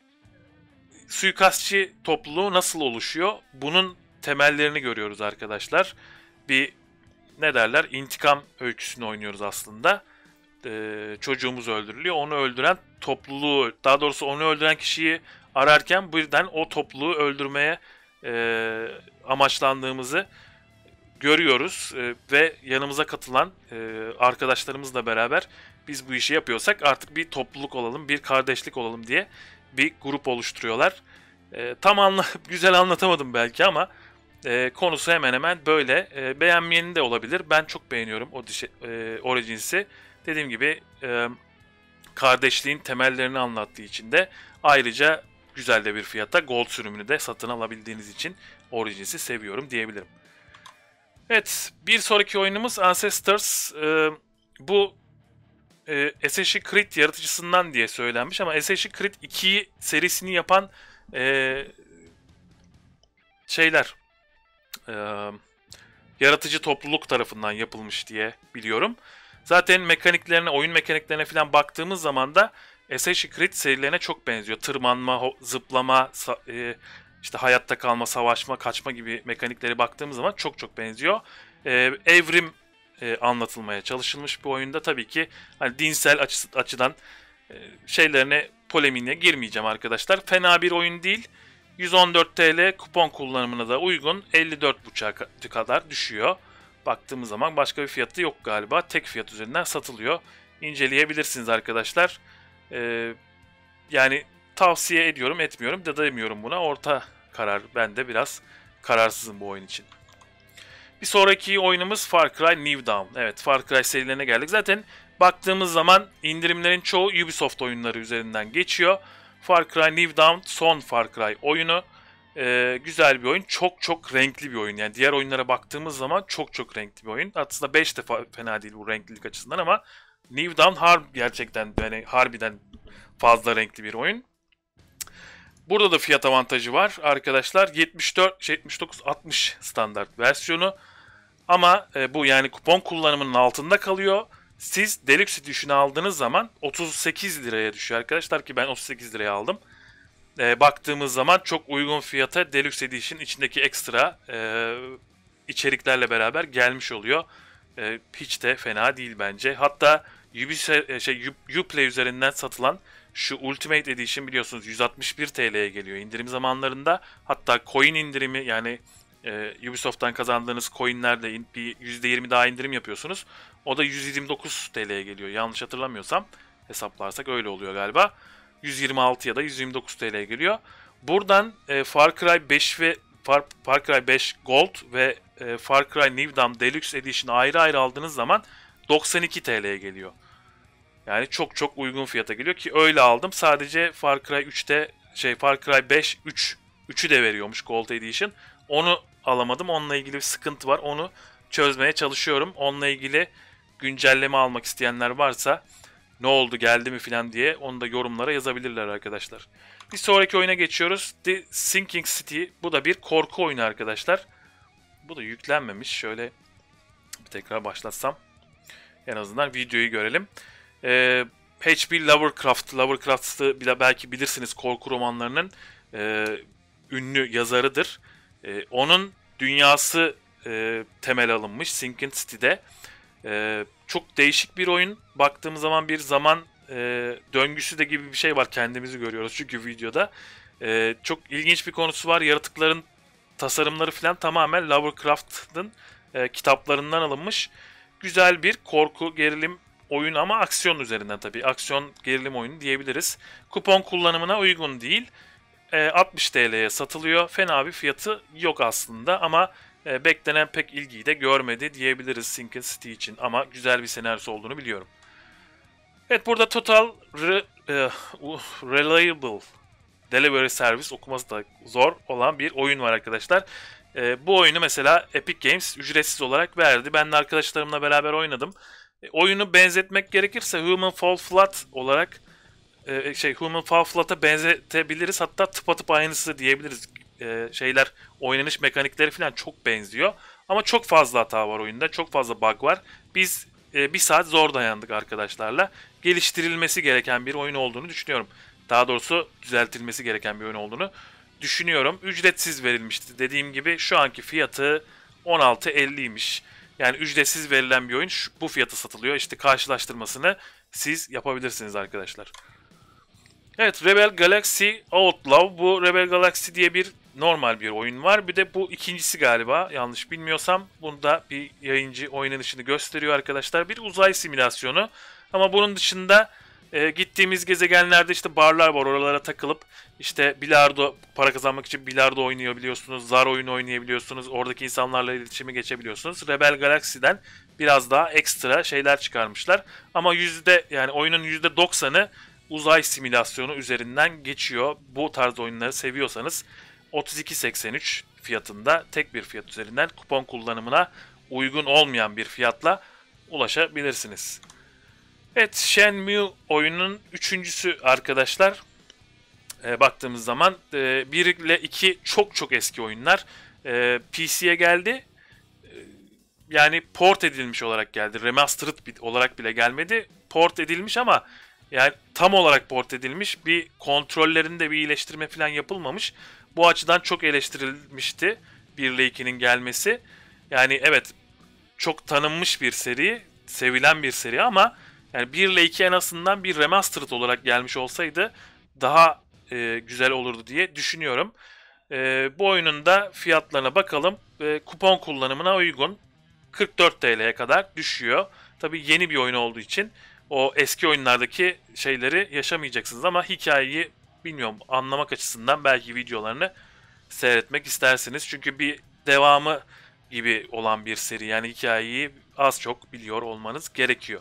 suikastçı topluluğu nasıl oluşuyor? Bunun temellerini görüyoruz arkadaşlar. Bir ne derler? İntikam öyküsünü oynuyoruz aslında. Ee, çocuğumuz öldürülüyor. Onu öldüren topluluğu, daha doğrusu onu öldüren kişiyi ararken birden o topluluğu öldürmeye e, amaçlandığımızı görüyoruz. E, ve yanımıza katılan e, arkadaşlarımızla beraber biz bu işi yapıyorsak artık bir topluluk olalım, bir kardeşlik olalım diye bir grup oluşturuyorlar. E, tam anla güzel anlatamadım belki ama e, konusu hemen hemen böyle. E, beğenmeyeni de olabilir. Ben çok beğeniyorum o e, Origins'i. Dediğim gibi e, kardeşliğin temellerini anlattığı için de ayrıca güzel de bir fiyata Gold sürümünü de satın alabildiğiniz için Origins'i seviyorum diyebilirim. Evet, bir sonraki oyunumuz Ancestors. E, bu e, Assassin's Creed yaratıcısından diye söylenmiş ama Assassin's Creed iki serisini yapan e, şeyler e, yaratıcı topluluk tarafından yapılmış diye biliyorum. Zaten mekaniklerine, oyun mekaniklerine falan baktığımız zaman da Assassin's Creed serilerine çok benziyor. Tırmanma, zıplama, e, işte hayatta kalma, savaşma, kaçma gibi mekanikleri baktığımız zaman çok çok benziyor. E, evrim e, anlatılmaya çalışılmış bir oyunda. Tabii ki hani dinsel açı, açıdan e, şeylerine, polemiğine girmeyeceğim arkadaşlar. Fena bir oyun değil. yüz on dört T L kupon kullanımına da uygun, elli dört buçuğa kadar düşüyor. Baktığımız zaman başka bir fiyatı yok galiba. Tek fiyat üzerinden satılıyor. İnceleyebilirsiniz arkadaşlar. Ee, yani tavsiye ediyorum, etmiyorum da demiyorum buna. Orta karar. Ben de biraz kararsızım bu oyun için. Bir sonraki oyunumuz Far Cry New Dawn. Evet, Far Cry serilerine geldik. Zaten baktığımız zaman indirimlerin çoğu Ubisoft oyunları üzerinden geçiyor. Far Cry New Dawn son Far Cry oyunu. Ee, güzel bir oyun. Çok çok renkli bir oyun. Yani diğer oyunlara baktığımız zaman çok çok renkli bir oyun. Aslında beş de fena değil bu renklilik açısından ama New Dawn harbi gerçekten yani harbiden fazla renkli bir oyun. Burada da fiyat avantajı var arkadaşlar. yetmiş dört, yetmiş dokuz, altmış standart versiyonu. Ama e, bu yani kupon kullanımının altında kalıyor. Siz Deluxe Edition'ı aldığınız zaman otuz sekiz liraya düşüyor arkadaşlar ki ben otuz sekiz liraya aldım. E, baktığımız zaman çok uygun fiyata Deluxe Edition içindeki ekstra e, içeriklerle beraber gelmiş oluyor. E, hiç de fena değil bence. Hatta Ubisoft, şey, Uplay üzerinden satılan şu Ultimate Edition biliyorsunuz yüz altmış bir T L'ye geliyor indirim zamanlarında. Hatta coin indirimi yani e, Ubisoft'tan kazandığınız coinlerle in- bir yüzde yirmi daha indirim yapıyorsunuz. O da yüz yirmi dokuz T L'ye geliyor. Yanlış hatırlamıyorsam hesaplarsak öyle oluyor galiba. yüz yirmi altı ya da yüz yirmi dokuz T L'ye geliyor. Buradan e, Far Cry beş ve Far, Far Cry beş Gold ve e, Far Cry New Dawn Deluxe Edition ayrı ayrı aldığınız zaman doksan iki T L'ye geliyor. Yani çok çok uygun fiyata geliyor ki öyle aldım. Sadece Far Cry üçte şey Far Cry beş üç üçü de veriyormuş Gold Edition. Onu alamadım. Onunla ilgili bir sıkıntı var. Onu çözmeye çalışıyorum. Onunla ilgili güncelleme almak isteyenler varsa ne oldu geldi mi falan diye onu da yorumlara yazabilirler arkadaşlar. Bir sonraki oyuna geçiyoruz. The Sinking City. Bu da bir korku oyunu arkadaşlar. Bu da yüklenmemiş. Şöyle bir tekrar başlatsam. En azından videoyu görelim. Ee, H P Lovecraft. Lovecraft'ı bile belki bilirsiniz, korku romanlarının e, ünlü yazarıdır. E, onun dünyası e, temel alınmış Sinking City'de. E, çok değişik bir oyun. Baktığımız zaman bir zaman e, döngüsü de gibi bir şey var. Kendimizi görüyoruz çünkü videoda. E, çok ilginç bir konusu var. Yaratıkların tasarımları falan tamamen Lovecraft'ın e, kitaplarından alınmış. Güzel bir korku, gerilim oyun ama aksiyon üzerinden tabii. Aksiyon gerilim oyunu diyebiliriz. Kupon kullanımına uygun değil. E, altmış T L'ye satılıyor. Fena bir fiyatı yok aslında ama e, beklenen pek ilgiyi de görmedi diyebiliriz Sinking City için. Ama güzel bir senaryosu olduğunu biliyorum. Evet, burada Total Re, e, Reliable Delivery Service, okuması da zor olan bir oyun var arkadaşlar. E, bu oyunu mesela Epic Games ücretsiz olarak verdi. Ben de arkadaşlarımla beraber oynadım. E, oyunu benzetmek gerekirse Human Fall Flat olarak e, şey Human Fall Flat'a benzetebiliriz. Hatta tıpatıp aynısı diyebiliriz. E, şeyler, oynanış mekanikleri falan çok benziyor. Ama çok fazla hata var oyunda. Çok fazla bug var. Biz e, bir saat zor dayandık arkadaşlarla. Geliştirilmesi gereken bir oyun olduğunu düşünüyorum. Daha doğrusu düzeltilmesi gereken bir oyun olduğunu düşünüyorum. Ücretsiz verilmişti. Dediğim gibi şu anki fiyatı on altı elliymiş. Yani ücretsiz verilen bir oyun şu, bu fiyata satılıyor. İşte karşılaştırmasını siz yapabilirsiniz arkadaşlar. Evet, Rebel Galaxy Outlaw. Bu Rebel Galaxy diye bir normal bir oyun var. Bir de bu ikincisi galiba, yanlış bilmiyorsam. Bunda bir yayıncı oynanışını gösteriyor arkadaşlar. Bir uzay simülasyonu. Ama bunun dışında e, gittiğimiz gezegenlerde işte barlar var. Oralara takılıp işte bilardo, para kazanmak için bilardo oynayabiliyorsunuz. Zar oyunu oynayabiliyorsunuz. Oradaki insanlarla iletişime geçebiliyorsunuz. Rebel Galaxy'den biraz daha ekstra şeyler çıkarmışlar. Ama yüzde yani oyunun yüzde doksanı uzay simülasyonu üzerinden geçiyor. Bu tarz oyunları seviyorsanız otuz iki seksen üç fiyatında tek bir fiyat üzerinden kupon kullanımına uygun olmayan bir fiyatla ulaşabilirsiniz. Evet, Shenmue oyunun üçüncüsü arkadaşlar. E, baktığımız zaman e, bir ile iki çok çok eski oyunlar. E, P C'ye geldi. E, yani port edilmiş olarak geldi. Remastered olarak bile gelmedi. Port edilmiş ama yani tam olarak port edilmiş. Bir kontrollerinde bir iyileştirme falan yapılmamış. Bu açıdan çok eleştirilmişti bir ile ikinin gelmesi. Yani evet, çok tanınmış bir seri, sevilen bir seri ama yani bir ile iki en azından bir remastered olarak gelmiş olsaydı daha e, güzel olurdu diye düşünüyorum. E, bu oyunun da fiyatlarına bakalım. E, kupon kullanımına uygun. kırk dört T L'ye kadar düşüyor. Tabii yeni bir oyun olduğu için o eski oyunlardaki şeyleri yaşamayacaksınız ama hikayeyi bilmiyorum, anlamak açısından belki videolarını seyretmek istersiniz. Çünkü bir devamı gibi olan bir seri, yani hikayeyi az çok biliyor olmanız gerekiyor.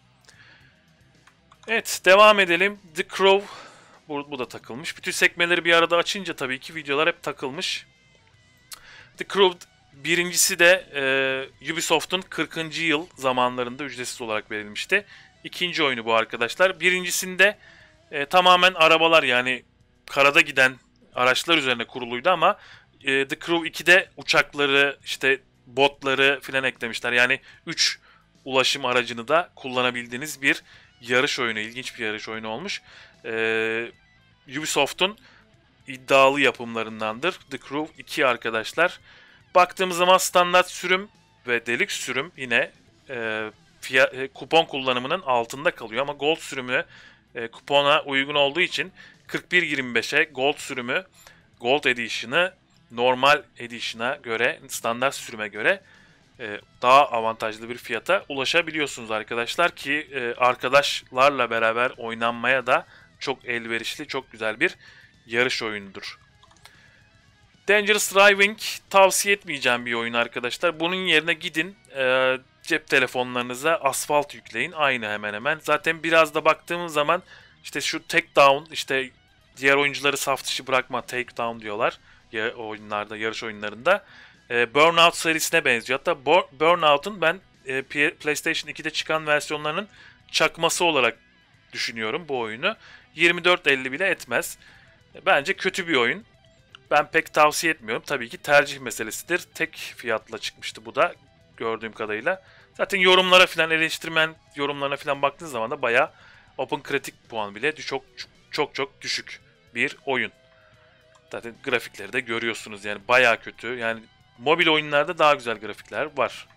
Evet, devam edelim. The Crow, bu, bu da takılmış. Bütün sekmeleri bir arada açınca tabii ki videolar hep takılmış. The Crow birincisi de e, Ubisoft'un kırkıncı yıl zamanlarında ücretsiz olarak verilmişti. İkinci oyunu bu arkadaşlar. Birincisinde e, tamamen arabalar, yani karada giden araçlar üzerine kuruluydu ama e, The Crew ikide uçakları, işte botları filan eklemişler. Yani üç ulaşım aracını da kullanabildiğiniz bir yarış oyunu, ilginç bir yarış oyunu olmuş. E, Ubisoft'un iddialı yapımlarındandır The Crew iki arkadaşlar. Baktığımız zaman standart sürüm ve deluxe sürüm yine e, fiyat, e, kupon kullanımının altında kalıyor ama gold sürümü e, kupona uygun olduğu için kırk bir yirmi beşe gold sürümü, gold edition'ı normal Edition'a göre, standart sürüme göre e, daha avantajlı bir fiyata ulaşabiliyorsunuz arkadaşlar ki e, arkadaşlarla beraber oynanmaya da çok elverişli, çok güzel bir yarış oyunudur. Dangerous Driving tavsiye etmeyeceğim bir oyun arkadaşlar. Bunun yerine gidin e, cep telefonlarınıza Asphalt yükleyin. Aynı hemen hemen. Zaten biraz da baktığımız zaman işte şu Takedown, işte diğer oyuncuları saf dışı bırakma, Takedown diyorlar ya, oyunlarda, yarış oyunlarında. E, Burnout serisine benziyor. Hatta Burnout'un ben e, PlayStation ikide çıkan versiyonlarının çakması olarak düşünüyorum bu oyunu. yirmi dört elli bile etmez. Bence kötü bir oyun. Ben pek tavsiye etmiyorum. Tabii ki tercih meselesidir. Tek fiyatla çıkmıştı bu da gördüğüm kadarıyla. Zaten yorumlara filan, eleştirmen yorumlarına filan baktığınız zaman da bayağı Open Critic puan bile çok çok çok düşük bir oyun. Zaten grafikleri de görüyorsunuz yani bayağı kötü. Yani mobil oyunlarda daha güzel grafikler var.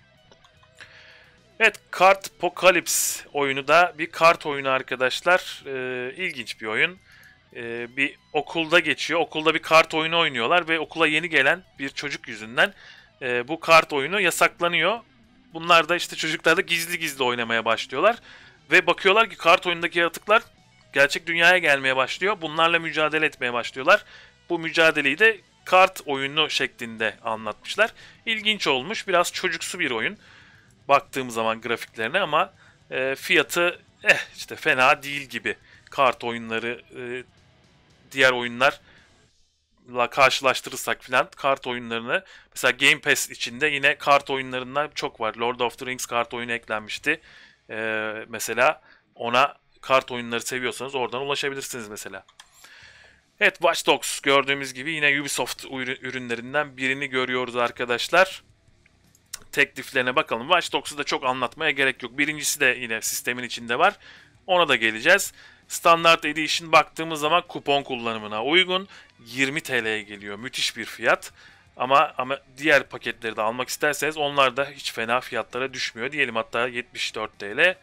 Evet, Kart Apocalypse oyunu da bir kart oyunu arkadaşlar. Ee, ilginç bir oyun. Ee, bir okulda geçiyor. Okulda bir kart oyunu oynuyorlar ve okula yeni gelen bir çocuk yüzünden e, bu kart oyunu yasaklanıyor. Bunlar da işte çocuklar da gizli gizli oynamaya başlıyorlar. Ve bakıyorlar ki kart oyundaki yaratıklar gerçek dünyaya gelmeye başlıyor. Bunlarla mücadele etmeye başlıyorlar. Bu mücadeleyi de kart oyunu şeklinde anlatmışlar. İlginç olmuş. Biraz çocuksu bir oyun. Baktığım zaman grafiklerine ama e, fiyatı eh işte fena değil gibi. Kart oyunları e, diğer oyunlarla karşılaştırırsak filan kart oyunlarını mesela Game Pass içinde yine kart oyunlarından çok var. Lord of the Rings kart oyunu eklenmişti. Ee, mesela ona kart oyunları seviyorsanız oradan ulaşabilirsiniz mesela. Evet, Watch Dogs gördüğümüz gibi yine Ubisoft ürünlerinden birini görüyoruz arkadaşlar. Tekliflerine bakalım. Watch Dogs'u da çok anlatmaya gerek yok. Birincisi de yine sistemin içinde var. Ona da geleceğiz. Standart Edition baktığımız zaman kupon kullanımına uygun. yirmi T L'ye geliyor. Müthiş bir fiyat. Ama ama diğer paketleri de almak isterseniz onlar da hiç fena fiyatlara düşmüyor. Diyelim hatta yetmiş dört T L. Ee,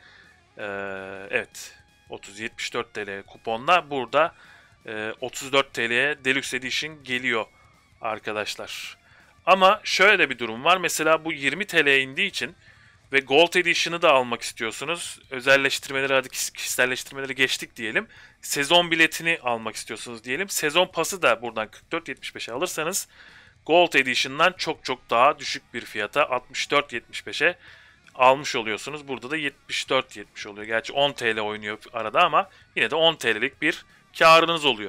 evet. otuz yetmiş dört T L kuponla burada e, otuz dört T L'ye Deluxe Edition geliyor arkadaşlar. Ama şöyle bir durum var. Mesela bu yirmi T L'ye indiği için ve Gold Edition'ı da almak istiyorsunuz. Özelleştirmeleri, hadi kişiselleştirmeleri geçtik diyelim. Sezon biletini almak istiyorsunuz diyelim. Sezon pası da buradan kırk dört yetmiş beşe alırsanız Gold Edition'dan çok çok daha düşük bir fiyata altmış dört yetmiş beşe almış oluyorsunuz. Burada da yetmiş dört yetmiş oluyor. Gerçi on T L oynuyor arada ama yine de on T L'lik bir karınız oluyor.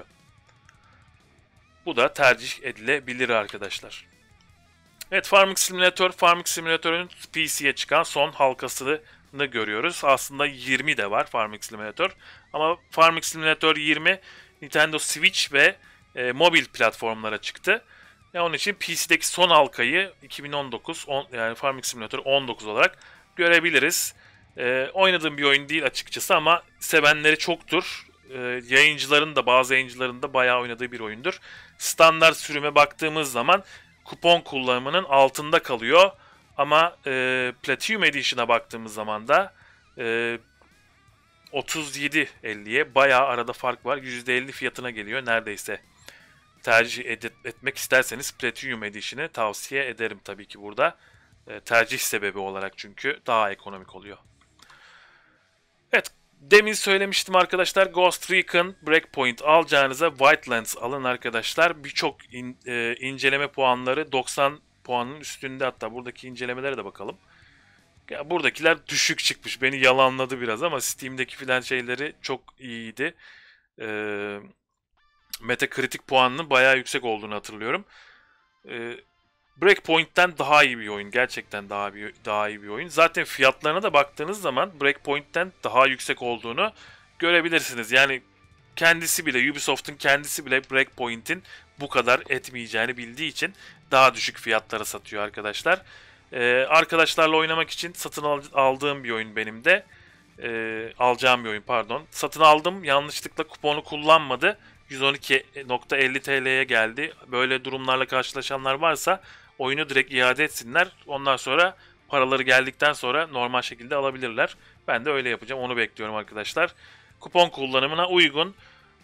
Bu da tercih edilebilir arkadaşlar. Evet, Farming Simulator, Farming Simulator'un P C'ye çıkan son halkasını görüyoruz. Aslında yirmi de var Farming Simulator. Ama Farming Simulator yirmi Nintendo Switch ve e, mobil platformlara çıktı. Ve onun için P C'deki son halkayı iki bin on dokuz, on, yani Farming Simulator on dokuz olarak görebiliriz. E, oynadığım bir oyun değil açıkçası ama sevenleri çoktur. E, yayıncıların da bazı yayıncıların da bayağı oynadığı bir oyundur. Standart sürüme baktığımız zaman kupon kullanımının altında kalıyor. Ama e, Platinum Edition'a baktığımız zaman da e, otuz yedi elliye bayağı arada fark var. yüzde elli fiyatına geliyor neredeyse. Tercih ed- etmek isterseniz Platinum Edition'ı tavsiye ederim tabii ki burada. E, tercih sebebi olarak çünkü daha ekonomik oluyor. Evet, demin söylemiştim arkadaşlar. Ghost Recon Breakpoint alacağınıza Wildlands alın arkadaşlar. Birçok in, e, inceleme puanları doksan puanın üstünde, hatta buradaki incelemelere de bakalım. Ya buradakiler düşük çıkmış. Beni yalanladı biraz ama Steam'deki filan şeyleri çok iyiydi. Ee, Metacritic puanının bayağı yüksek olduğunu hatırlıyorum. Ee, Breakpoint'ten daha iyi bir oyun. Gerçekten daha bir daha iyi bir oyun. Zaten fiyatlarına da baktığınız zaman Breakpoint'ten daha yüksek olduğunu görebilirsiniz. Yani kendisi bile, Ubisoft'un kendisi bile Breakpoint'in bu kadar etmeyeceğini bildiği için daha düşük fiyatlara satıyor arkadaşlar. Ee, arkadaşlarla oynamak için satın aldığım bir oyun benim de. Ee, alacağım bir oyun pardon. Satın aldım, yanlışlıkla kuponu kullanmadı. yüz on iki nokta elli T L'ye geldi. Böyle durumlarla karşılaşanlar varsa oyunu direkt iade etsinler. Ondan sonra paraları geldikten sonra normal şekilde alabilirler. Ben de öyle yapacağım. Onu bekliyorum arkadaşlar. Kupon kullanımına uygun.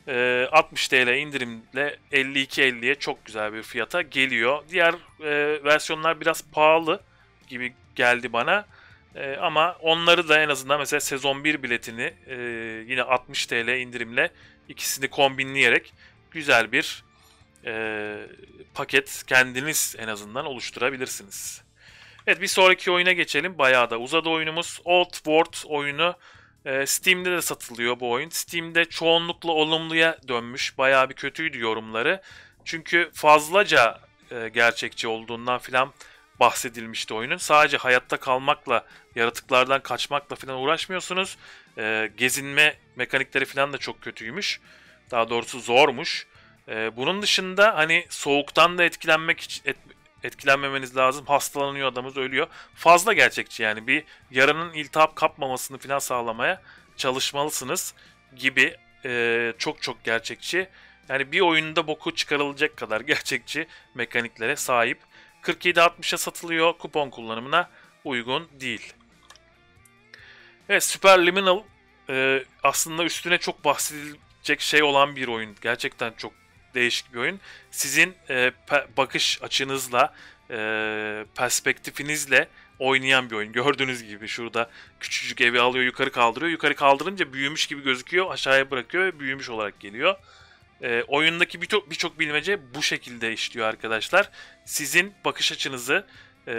e, altmış T L indirimle elli iki elliye çok güzel bir fiyata geliyor. Diğer e, versiyonlar biraz pahalı gibi geldi bana. E, ama onları da en azından mesela sezon bir biletini e, yine altmış T L indirimle ikisini kombinleyerek güzel bir e, paket kendiniz en azından oluşturabilirsiniz. Evet, bir sonraki oyuna geçelim. Bayağı da uzadı oyunumuz. Old World oyunu. E, Steam'de de satılıyor bu oyun. Steam'de çoğunlukla olumluya dönmüş. Bayağı bir kötüydü yorumları. Çünkü fazlaca e, gerçekçi olduğundan filan bahsedilmişti oyunun. Sadece hayatta kalmakla, yaratıklardan kaçmakla filan uğraşmıyorsunuz. E, gezinme mekanikleri filan da çok kötüymüş. Daha doğrusu zormuş. E, bunun dışında hani soğuktan da etkilenmek için et, etkilenmemeniz lazım. Hastalanıyor adamız, ölüyor. Fazla gerçekçi yani. Bir yaranın iltihap kapmamasını falan sağlamaya çalışmalısınız gibi e, çok çok gerçekçi. Yani bir oyunda boku çıkarılacak kadar gerçekçi mekaniklere sahip. kırk yedi altmışa satılıyor. Kupon kullanımına uygun değil. Evet, Superliminal e, aslında üstüne çok bahsedilecek şey olan bir oyun. Gerçekten çok değişik bir oyun. Sizin e, bakış açınızla, e, perspektifinizle oynayan bir oyun. Gördüğünüz gibi şurada küçücük evi alıyor, yukarı kaldırıyor. Yukarı kaldırınca büyümüş gibi gözüküyor, aşağıya bırakıyor ve büyümüş olarak geliyor. E, oyundaki birçok birçok bilmece bu şekilde işliyor arkadaşlar. Sizin bakış açınızı e,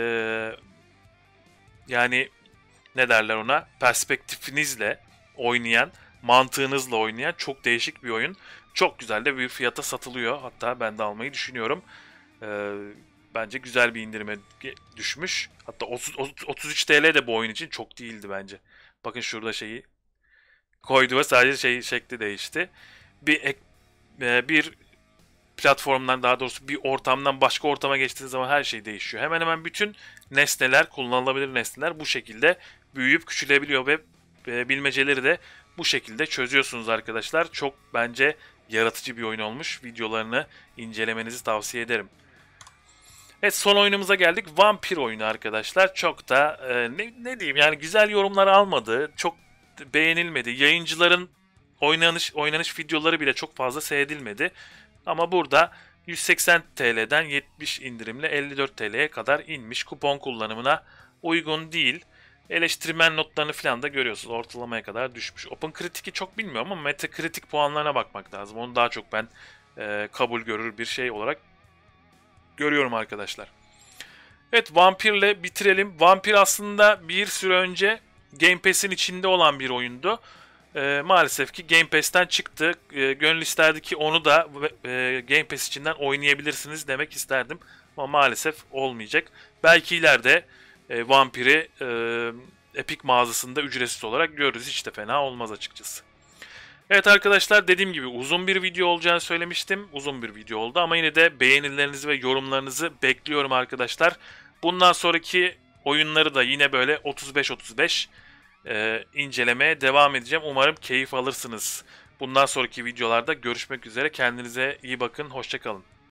yani ne derler ona, perspektifinizle oynayan, mantığınızla oynayan çok değişik bir oyun. Çok güzel de bir fiyata satılıyor. Hatta ben de almayı düşünüyorum. Ee, bence güzel bir indirime düşmüş. Hatta otuz, otuz üç T L de bu oyun için çok değildi bence. Bakın şurada şeyi koydu ve sadece şey şekli değişti. Bir ek, e, bir platformdan, daha doğrusu bir ortamdan başka ortama geçtiğiniz zaman her şey değişiyor. Hemen hemen bütün nesneler, kullanılabilir nesneler bu şekilde büyüyüp küçülebiliyor ve e, bilmeceleri de bu şekilde çözüyorsunuz arkadaşlar. Çok bence yaratıcı bir oyun olmuş. Videolarını incelemenizi tavsiye ederim. Evet, son oyunumuza geldik. Vampir oyunu arkadaşlar. Çok da e, ne, ne diyeyim yani, güzel yorumlar almadı. Çok beğenilmedi. Yayıncıların oynanış oynanış videoları bile çok fazla seyredilmedi. Ama burada yüz seksen T L'den yetmiş indirimle elli dört T L'ye kadar inmiş. Kupon kullanımına uygun değil. Eleştirmen notlarını falan da görüyorsunuz. Ortalamaya kadar düşmüş. OpenCritic'i çok bilmiyorum ama Metacritic puanlarına bakmak lazım. Onu daha çok ben e, kabul görür bir şey olarak görüyorum arkadaşlar. Evet, Vampir'le bitirelim. Vampir aslında bir süre önce Game Pass'in içinde olan bir oyundu. E, maalesef ki Game Pass'ten çıktı. E, gönül isterdi ki onu da e, Game Pass içinden oynayabilirsiniz demek isterdim. Ama maalesef olmayacak. Belki ileride e, Vampir'i e, Epic mağazasında ücretsiz olarak görürüz. Hiç de fena olmaz açıkçası. Evet arkadaşlar, dediğim gibi uzun bir video olacağını söylemiştim. Uzun bir video oldu ama yine de beğenilerinizi ve yorumlarınızı bekliyorum arkadaşlar. Bundan sonraki oyunları da yine böyle otuz beş otuz beş e, incelemeye devam edeceğim. Umarım keyif alırsınız. Bundan sonraki videolarda görüşmek üzere. Kendinize iyi bakın. Hoşça kalın.